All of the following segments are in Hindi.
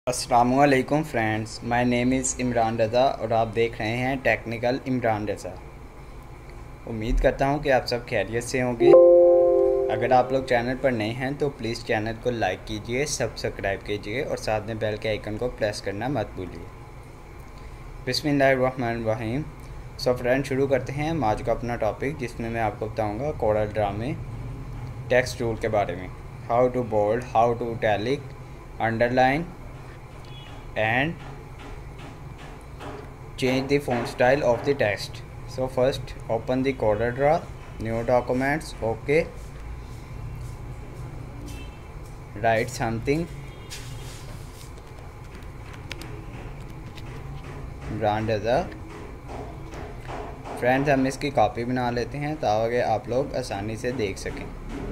अस्सलामुअलैकुम friends, my name is Imran Raza और आप देख रहे हैं टेक्निकल इमरान रज़ा। उम्मीद करता हूं कि आप सब खैरियत से होंगे। अगर आप लोग चैनल पर नए हैं तो प्लीज़ चैनल को लाइक कीजिए, सब्सक्राइब कीजिए और साथ में बेल के आइकन को प्रेस करना मत भूलिए। बिस्मिल्लाहिर्रहमानिर्रहीम। सो फ्रेंड्स, शुरू करते हैं हम आज का अपना टॉपिक, जिसमें मैं आपको बताऊँगा कोरल ड्रा में टेक्स्ट टूल के बारे में। How to bold, how to italic, underline and change the font style of the text. So first open the CorelDRAW, new documents, okay, write something, brand as a friends. हम इसकी कॉपी बना लेते हैं ताकि आप लोग आसानी से देख सकें।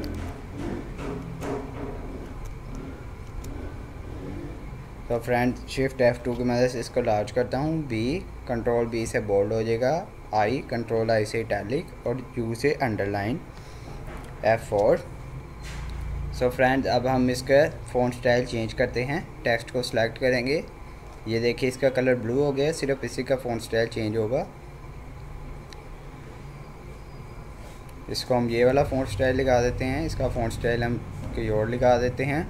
तो फ्रेंड्स, शिफ्ट F2 की मदद से इसको लार्ज करता हूँ। कंट्रोल बी से बोल्ड हो जाएगा, कंट्रोल आई से इटैलिक और U से अंडरलाइन, F4। सो फ्रेंड्स, अब हम इसका फ़ॉन्ट स्टाइल चेंज करते हैं। टेक्स्ट को सिलेक्ट करेंगे, ये देखिए इसका कलर ब्लू हो गया, सिर्फ इसी का फ़ॉन्ट स्टाइल चेंज होगा। इसको हम ये वाला फ़ॉन्ट स्टाइल लगा देते हैं, इसका फ़ॉन्ट स्टाइल हम कोई और लगा देते हैं।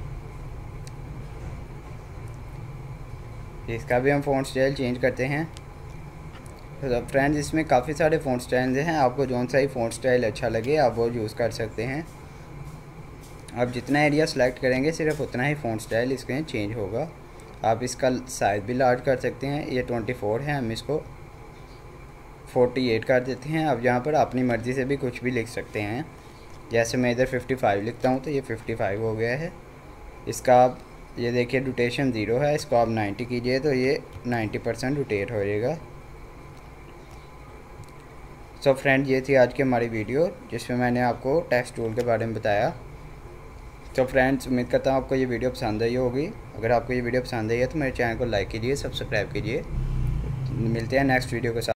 इसका भी हम फ़ॉन्ट स्टाइल चेंज करते हैं। तो फ्रेंड्स, इसमें काफ़ी सारे फ़ॉन्ट स्टाइल हैं, आपको जौन सा ही फ़ॉन्ट स्टाइल अच्छा लगे आप वो यूज़ कर सकते हैं। आप जितना एरिया सेलेक्ट करेंगे सिर्फ उतना ही फ़ॉन्ट स्टाइल इसके चेंज होगा। आप इसका साइज़ भी लार्ज कर सकते हैं। ये 24 है, हम इसको 48 कर देते हैं। अब यहाँ पर अपनी मर्ज़ी से भी कुछ भी लिख सकते हैं। जैसे मैं इधर 55 लिखता हूँ तो ये 55 हो गया है। इसका आप ये देखिए रोटेशन 0 है, इसको आप 90 कीजिए तो ये 90% रोटेट हो जाएगा। सो फ्रेंड, ये थी आज की हमारी वीडियो जिसमें मैंने आपको टेक्स्ट टूल के बारे में बताया। तो फ्रेंड्स, उम्मीद करता हूँ आपको ये वीडियो पसंद आई होगी। अगर आपको ये वीडियो पसंद आई है तो मेरे चैनल को लाइक कीजिए, सब्सक्राइब कीजिए। मिलते हैं नेक्स्ट वीडियो के साथ।